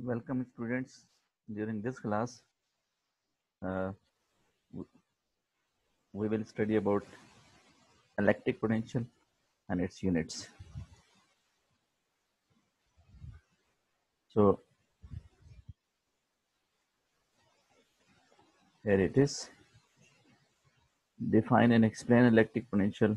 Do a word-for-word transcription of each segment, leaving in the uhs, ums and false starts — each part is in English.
Welcome students. During this class, uh, we will study about electric potential and its units. So here it is. Define and explain electric potential,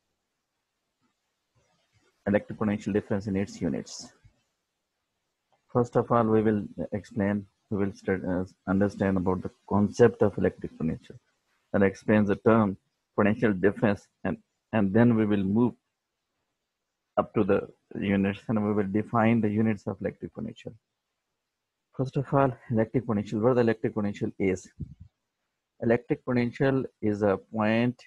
electric potential difference in its units. First of all, we will explain, we will study, uh, understand about the concept of electric potential and explain the term potential difference, and, and then we will move up to the units and we will define the units of electric potential. First of all, electric potential, what the electric potential is. Electric potential is a point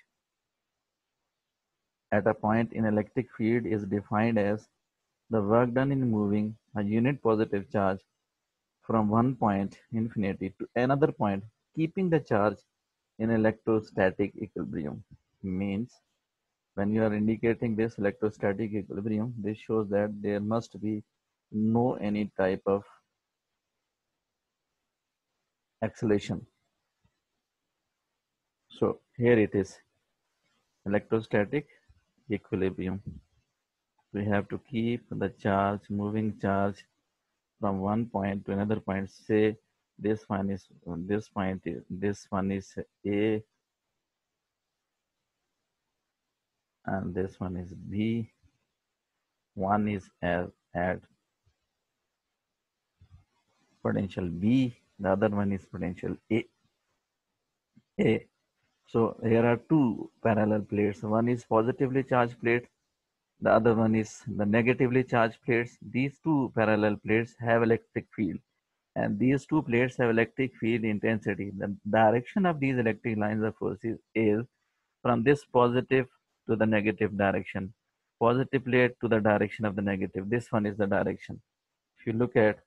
at a point in electric field is defined as the work done in moving a unit positive charge from one point infinity to another point, keeping the charge in electrostatic equilibrium. Means when you are indicating this electrostatic equilibrium, this shows that there must be no any type of acceleration. So here it is, electrostatic equilibrium. We have to keep the charge, moving charge from one point to another point. Say this one is this point is this one is A and this one is B. One is at, at potential B, the other one is potential A. A. So here are two parallel plates. One is positively charged plate, the other one is the negatively charged plates. These two parallel plates have electric field, and these two plates have electric field intensity. The direction of these electric lines of forces is from this positive to the negative direction, positive plate to the direction of the negative. This one is the direction. If you look at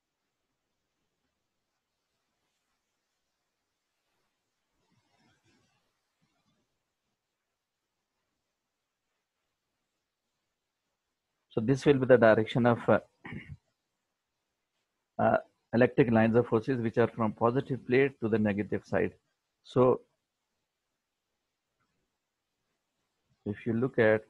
so this will be the direction of uh, uh, electric lines of forces which are from positive plate to the negative side. So if you look at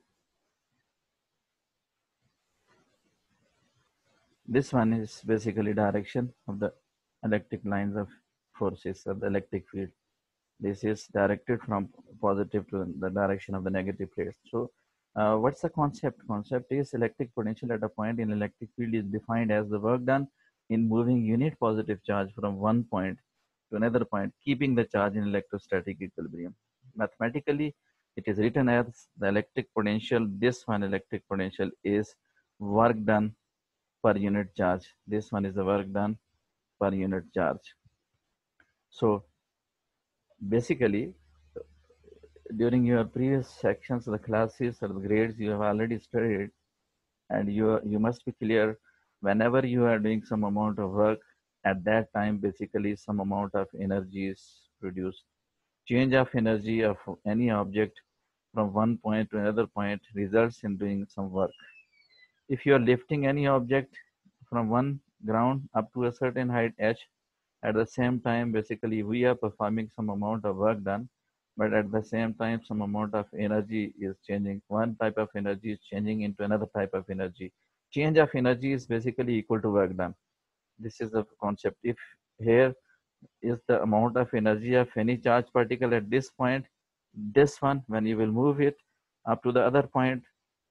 this one is basically direction of the electric lines of forces of the electric field. This is directed from positive to the direction of the negative plates. So uh, what's the concept? Concept is electric potential at a point in electric field is defined as the work done in moving unit positive charge from one point to another point, keeping the charge in electrostatic equilibrium. Mathematically, it is written as the electric potential. This one electric potential is work done per unit charge. This one is the work done per unit charge. So basically, during your previous sections, the classes or the grades you have already studied, and you you must be clear whenever you are doing some amount of work, at that time basically some amount of energy is produced. Change of energy of any object from one point to another point results in doing some work. If you are lifting any object from one ground up to a certain height h, at the same time basically we are performing some amount of work done, but at the same time some amount of energy is changing. One type of energy is changing into another type of energy. Change of energy is basically equal to work done. This is the concept. If here is the amount of energy of any charge particle at this point, this one when you will move it up to the other point,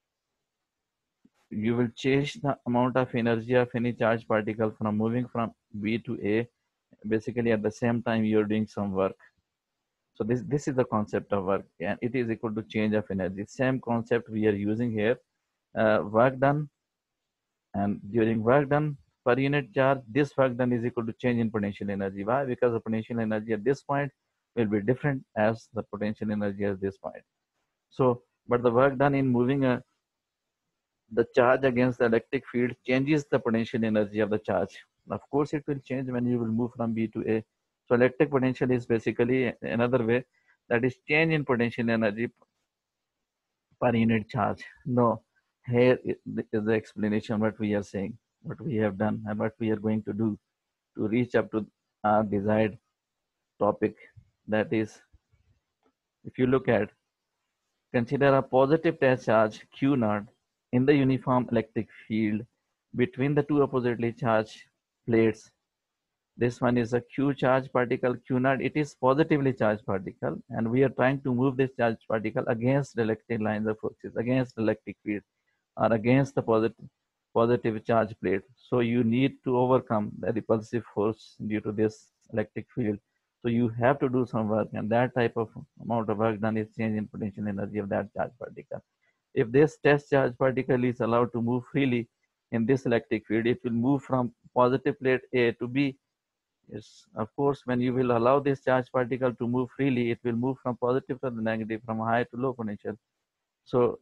you will change the amount of energy of any charge particle from moving from B to A. Basically at the same time you're doing some work. So this this is the concept of work, and it is equal to change of energy. Same concept we are using here. Uh, work done, and during work done per unit charge, this work done is equal to change in potential energy. Why? Because the potential energy at this point will be different as the potential energy at this point. So, but the work done in moving a the charge against the electric field changes the potential energy of the charge. Of course, it will change when you will move from B to A. So electric potential is basically another way, that is change in potential energy per unit charge. No, here is the explanation what we are saying. what we have done and what we are going to do to reach up to our desired topic. That is, if you look at, consider a positive test charge Q naught in the uniform electric field between the two oppositely charged plates. This one is a Q charge particle, Q naught. It is positively charged particle, and we are trying to move this charged particle against the electric lines of forces, against the electric field, or against the positive positive charge plate. So you need to overcome the repulsive force due to this electric field. So you have to do some work, and that type of amount of work done is change in potential energy of that charge particle. If this test charge particle is allowed to move freely in this electric field, it will move from positive plate A to B. Yes, of course, when you will allow this charge particle to move freely, it will move from positive to the negative, from high to low potential. So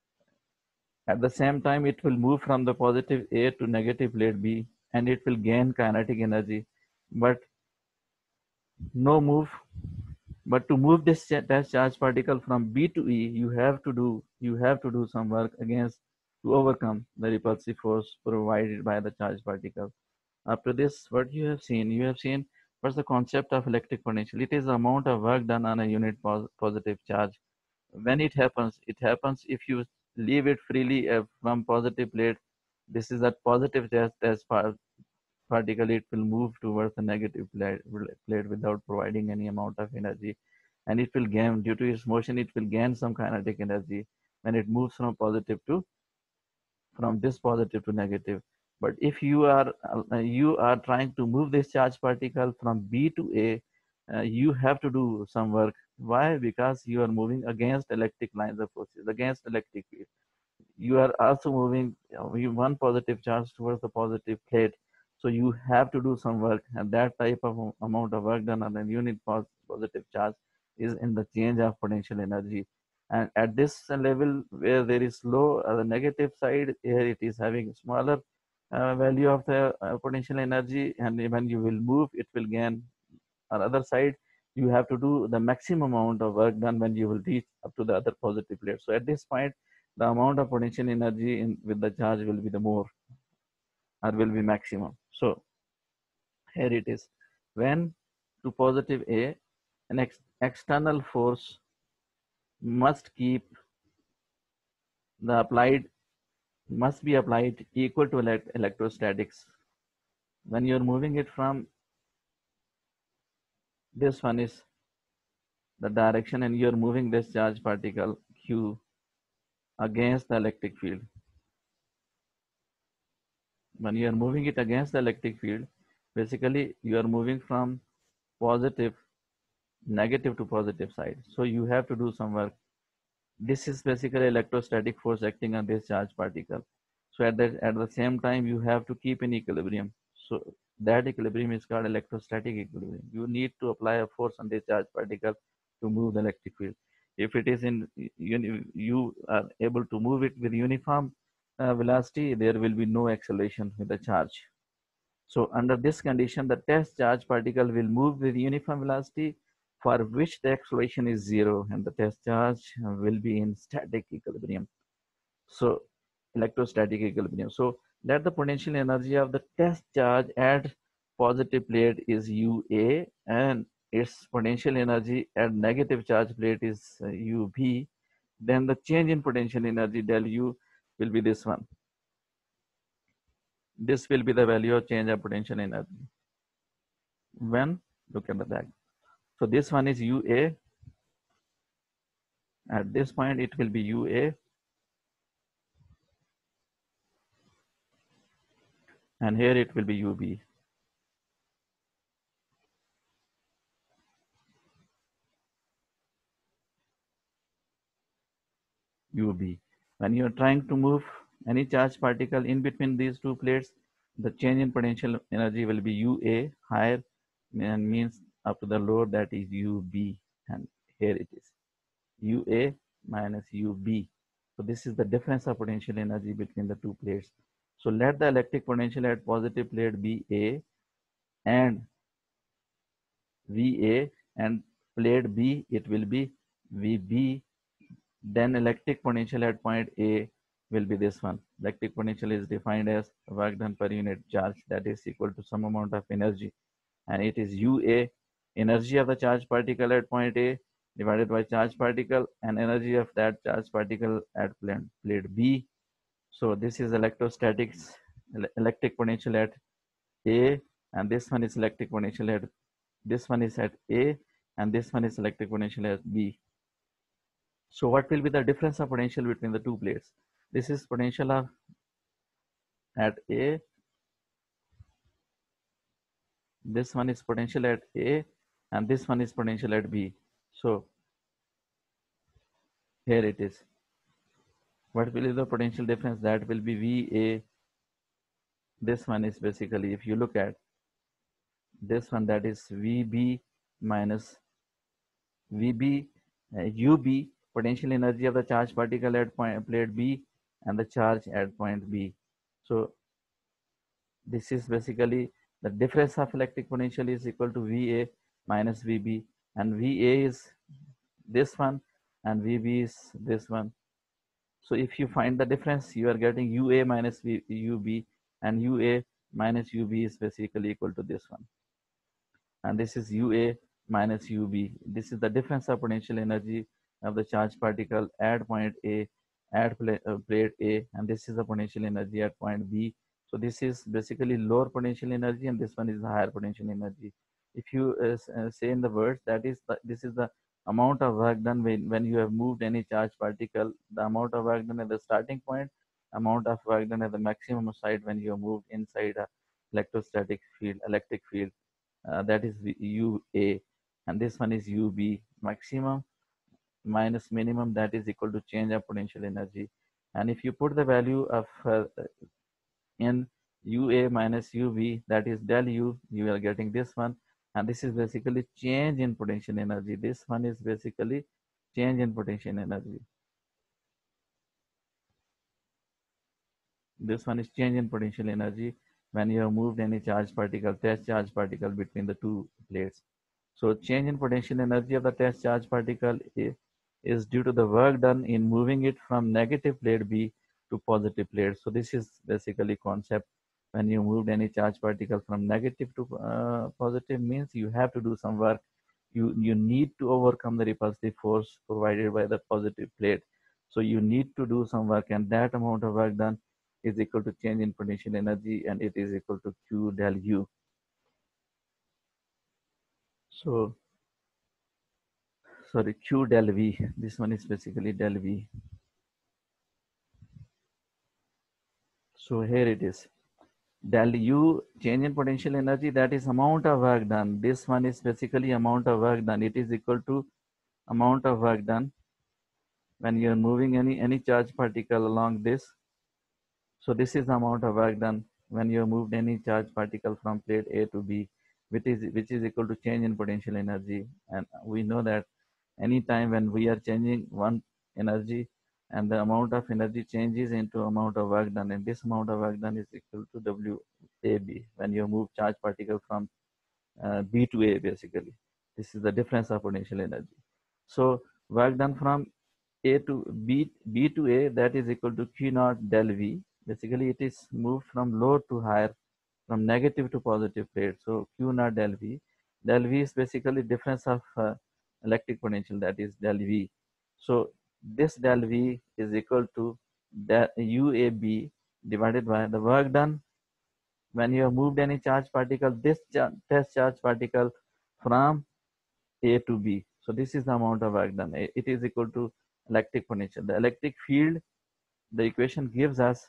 at the same time, it will move from the positive A to negative plate B, and it will gain kinetic energy. But no move. But to move this test charge particle from B to E, you have to do you have to do some work against to overcome the repulsive force provided by the charge particle. After this, what you have seen, you have seen what's the concept of electric potential. It is the amount of work done on a unit pos positive charge. When it happens, it happens if you leave it freely uh, from positive plate. This is a positive test test par particle. It will move towards the negative plate, plate without providing any amount of energy, and it will gain, due to its motion, it will gain some kinetic energy when it moves from positive to from this positive to negative. But if you are uh, you are trying to move this charge particle from B to A, uh, you have to do some work. Why? Because you are moving against electric lines of forces, against electric field. You are also moving, you know, one positive charge towards the positive plate. So you have to do some work, and that type of amount of work done on a unit positive charge is in the change of potential energy. And at this level where there is low, uh, the negative side, here it is having smaller uh, value of the uh, potential energy, and when you will move, it will gain. On the other side, you have to do the maximum amount of work done when you will reach up to the other positive plate. So at this point, the amount of potential energy in with the charge will be the more, or will be maximum. So here it is. When to positive A, an ex external force must keep the applied must be applied equal to elect electrostatics. When you're moving it from, this one is the direction, and you're moving this charge particle Q against the electric field. When you are moving it against the electric field, basically you are moving from positive, negative to positive side. So you have to do some work. This is basically electrostatic force acting on this charge particle. So at the, at the same time, you have to keep in equilibrium. So that equilibrium is called electrostatic equilibrium. You need to apply a force on this charge particle to move the electric field. If it is in, you, you are able to move it with uniform uh, velocity, there will be no acceleration with the charge. So under this condition, the test charge particle will move with uniform velocity, for which the acceleration is zero, and the test charge will be in static equilibrium. So electrostatic equilibrium. So that the potential energy of the test charge at positive plate is U A, and its potential energy at negative charge plate is uh, U B. Then the change in potential energy del U will be this one. This will be the value of change of potential energy. When, look at the back. So this one is U A. At this point, it will be U A. And here it will be U B. U B. When you are trying to move any charged particle in between these two plates, the change in potential energy will be U A higher, and means up to the lower, that is U B. And here it is U A minus U B. So this is the difference of potential energy between the two plates. So let the electric potential at positive plate be A, and V A, and plate B, it will be V B. Then electric potential at point A will be this one. Electric potential is defined as work done per unit charge that is equal to some amount of energy, and it is U A, energy of the charge particle at point A divided by charge particle and energy of that charge particle at plate B. So this is electrostatics, electric potential at A, and this one is electric potential at this one is at A, and this one is electric potential at B. So what will be the difference of potential between the two plates? This is potential of at A. This one is potential at A, and this one is potential at B. So here it is. What will be the potential difference? That will be V A. This one is basically, if you look at this one, that is V B minus V B, uh, U B, potential energy of the charge particle at point plate B and the charge at point B. So this is basically the difference of electric potential is equal to V A minus V B, and V A is this one and V B is this one. So if you find the difference, you are getting U A minus v, U B, and U A minus U B is basically equal to this one. And this is U A minus U B. This is the difference of potential energy of the charged particle at point A, at plate, uh, plate A, and this is the potential energy at point B. So this is basically lower potential energy, and this one is the higher potential energy. If you uh, uh, say in the words, that is the, this is the amount of work done when, when you have moved any charged particle, the amount of work done at the starting point, amount of work done at the maximum side when you have moved inside a electrostatic field, electric field, uh, that is U A, and this one is U B, maximum minus minimum, that is equal to change of potential energy. And if you put the value of uh, in U A minus U B, that is del U, you are getting this one, and this is basically change in potential energy. This one is basically change in potential energy. This one is change in potential energy when you have moved any charged particle, test charge particle between the two plates. So change in potential energy of the test charge particle is due to the work done in moving it from negative plate B to positive plate. So this is basically concept. When you moved any charge particle from negative to uh, positive, means you have to do some work. You, you need to overcome the repulsive force provided by the positive plate. So you need to do some work, and that amount of work done is equal to change in potential energy, and it is equal to Q del U. So, sorry, Q del V. This one is basically del V. So here it is. Del U, change in potential energy, that is amount of work done. This one is basically amount of work done. It is equal to amount of work done when you are moving any, any charge particle along this. So this is the amount of work done when you have moved any charge particle from plate A to B, which is which is equal to change in potential energy. And we know that anytime when we are changing one energy, and the amount of energy changes into amount of work done, and this amount of work done is equal to W A B when you move charge particle from uh, B to A, basically. This is the difference of potential energy. So work done from A to B, B to A, that is equal to Q naught del V. Basically, it is moved from low to higher, from negative to positive plate. So Q naught del V. Del V is basically difference of uh, electric potential, that is del V. So this del V is equal to U A B divided by the work done when you have moved any charge particle, this char test charge particle from A to B. So this is the amount of work done. It is equal to electric potential. The electric field, the equation gives us,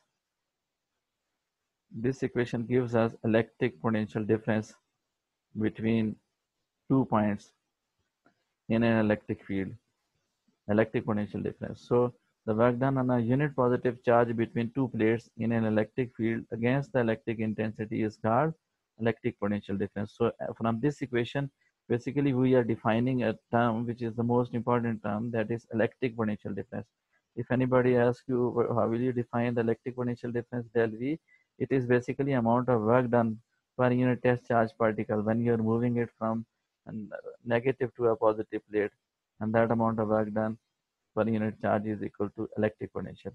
this equation gives us electric potential difference between two points in an electric field, electric potential difference. So the work done on a unit positive charge between two plates in an electric field against the electric intensity is called electric potential difference. So uh, from this equation, basically we are defining a term which is the most important term, that is electric potential difference. If anybody asks you how will you define the electric potential difference del V, it is basically amount of work done per unit test charge particle when you are moving it from a negative to a positive plate, and that amount of work done per unit charge is equal to electric potential.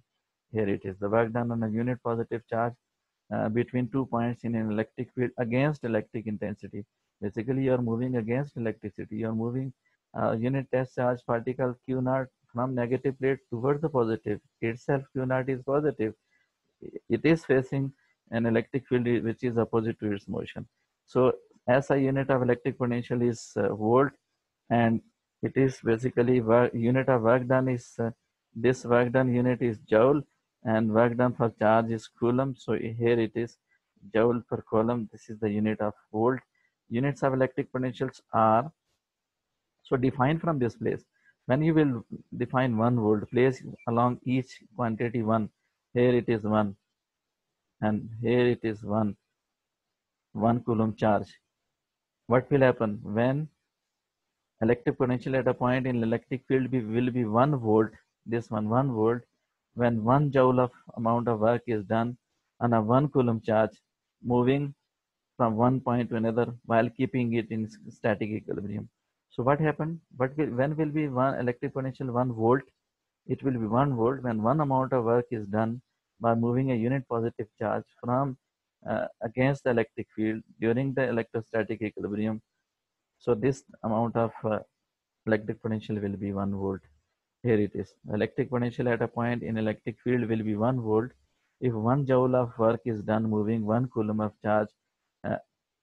Here it is, the work done on a unit positive charge uh, between two points in an electric field against electric intensity. Basically, you are moving against electricity. You are moving uh, unit test charge particle Q naught from negative plate towards the positive. Itself, Q naught is positive. It is facing an electric field which is opposite to its motion. So, S I unit of electric potential is uh, volt, and it is basically work, unit of work done is uh, this work done unit is joule, and work done for charge is coulomb. So here it is joule per coulomb. This is the unit of volt. Units of electric potentials are so defined from this place. When you will define one volt, place along each quantity one. Here it is one, and here it is one, one coulomb charge. What will happen when electric potential at a point in electric field be, will be one volt, this one, one volt, when one joule of amount of work is done on a one coulomb charge, moving from one point to another while keeping it in static equilibrium. So what happened? What will, when will be one electric potential one volt? It will be one volt when one amount of work is done by moving a unit positive charge from uh, against the electric field during the electrostatic equilibrium. So this amount of uh, electric potential will be one volt. Here it is. Electric potential at a point in electric field will be one volt if one joule of work is done moving one coulomb of charge uh,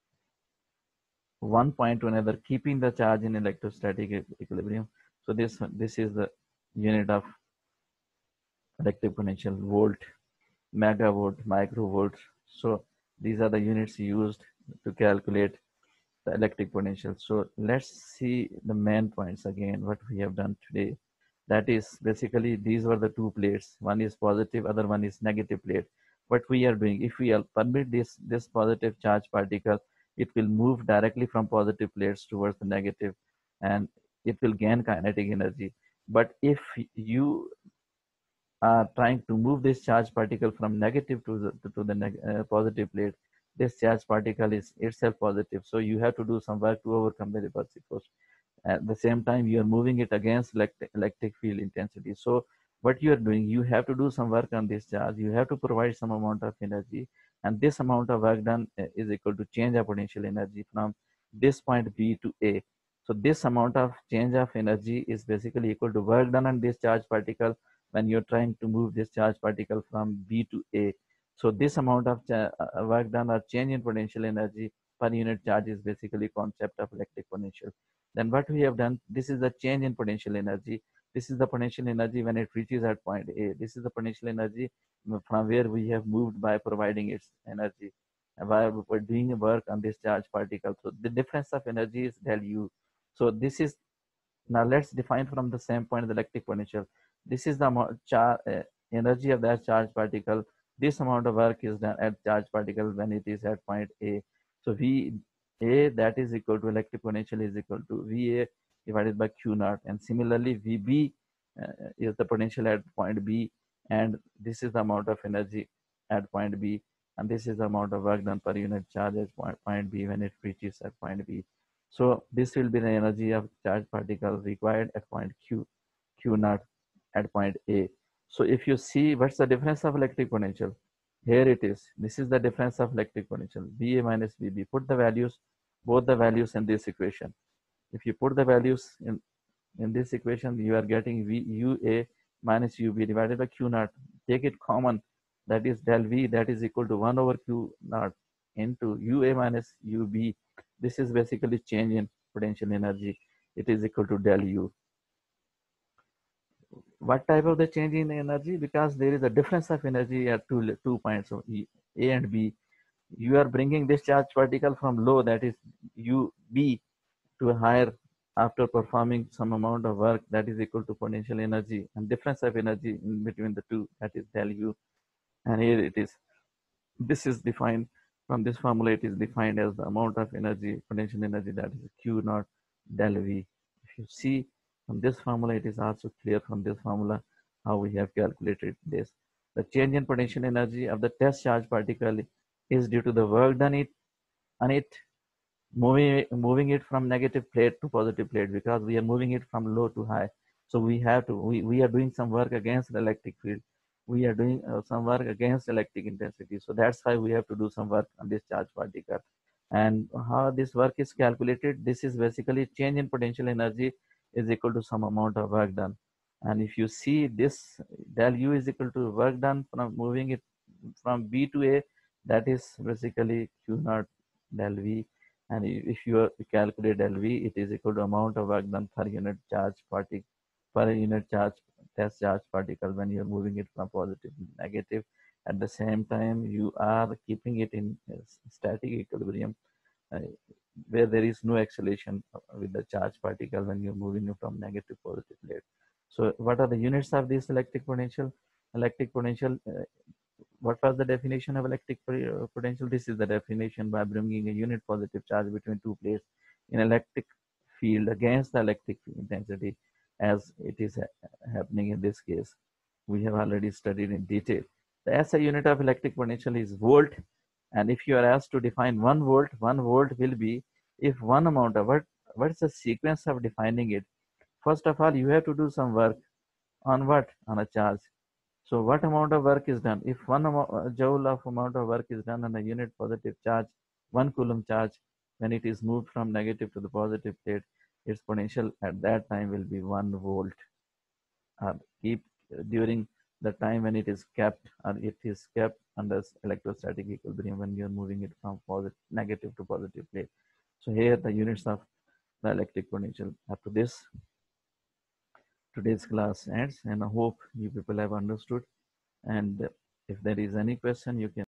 one point to another, keeping the charge in electrostatic equilibrium. So this this is the unit of electric potential: volt, megavolt, microvolt. So these are the units used to calculate the electric potential. So let's see the main points again, what we have done today. That is basically these were the two plates. One is positive, other one is negative plate. What we are doing, if we permit this, this positive charge particle, it will move directly from positive plates towards the negative, and it will gain kinetic energy. But if you are trying to move this charge particle from negative to the, to the neg uh, positive plate, this charge particle is itself positive. So you have to do some work to overcome the repulsive force. At the same time, you are moving it against electric, electric field intensity. So what you are doing, you have to do some work on this charge. You have to provide some amount of energy. And this amount of work done uh, is equal to change of potential energy from this point B to A. So this amount of change of energy is basically equal to work done on this charge particle when you're trying to move this charge particle from B to A. So this amount of uh, work done or change in potential energy per unit charge is basically concept of electric potential. Then what we have done, this is the change in potential energy. This is the potential energy when it reaches at point A. This is the potential energy from where we have moved by providing its energy, by doing work on this charge particle. So the difference of energy is del U. So this is, now let's define from the same point the electric potential. This is the amount char, uh, energy of that charge particle. This amount of work is done at charge particle when it is at point A. So V A, that is equal to electric potential is equal to V A divided by Q naught. And similarly, V B uh, is the potential at point B, and this is the amount of energy at point B, and this is the amount of work done per unit charge at point, point B when it reaches at point B. So this will be the energy of charge particle required at point Q, Q naught at point A. So if you see what's the difference of electric potential, here it is. This is the difference of electric potential, V A minus V B. Put the values, both the values in this equation. If you put the values in, in this equation, you are getting V U A minus U B divided by Q naught. Take it common, that is del V, that is equal to one over Q naught into U A minus U B. This is basically change in potential energy. It is equal to del U. What type of the change in energy? Because there is a difference of energy at two, two points, so A and B. You are bringing this charge particle from low, that is U B, to a higher after performing some amount of work, that is equal to potential energy, and difference of energy in between the two, that is del U. And here it is. This is defined from this formula. It is defined as the amount of energy, potential energy, that is Q naught del V. If you see from this formula, it is also clear from this formula how we have calculated this. The change in potential energy of the test charge particle is due to the work done it on it, moving moving it from negative plate to positive plate, because we are moving it from low to high. So we have to we, we are doing some work against the electric field. we are doing uh, some work against electric intensity. So that's why we have to do some work on this charge particle. And how this work is calculated, this is basically change in potential energy is equal to some amount of work done. And if you see this, del U is equal to work done from moving it from B to A, that is basically Q naught del V. And if you calculate del V, it is equal to amount of work done per unit charge particle, per unit charge test charge particle when you're moving it from positive to negative. At the same time, you are keeping it in static equilibrium uh, where there is no acceleration with the charge particle when you're moving it from negative to positive plate. So what are the units of this electric potential? Electric potential, uh, what was the definition of electric uh, potential? This is the definition by bringing a unit positive charge between two plates in electric field against the electric intensity as it is ha happening in this case. We have already studied in detail. The S I unit of electric potential is volt. And if you are asked to define one volt, one volt will be if one amount of what, what's the sequence of defining it? First of all, you have to do some work on what? On a charge. So what amount of work is done? If one uh, joule of amount of work is done on a unit positive charge, one coulomb charge, when it is moved from negative to the positive plate, its potential at that time will be one volt. Uh, keep uh, during the time when it is kept or it is kept under electrostatic equilibrium when you are moving it from positive, negative to positive plate. So here the units of the electric potential. After this, today's class ends, and I hope you people have understood. And if there is any question, you can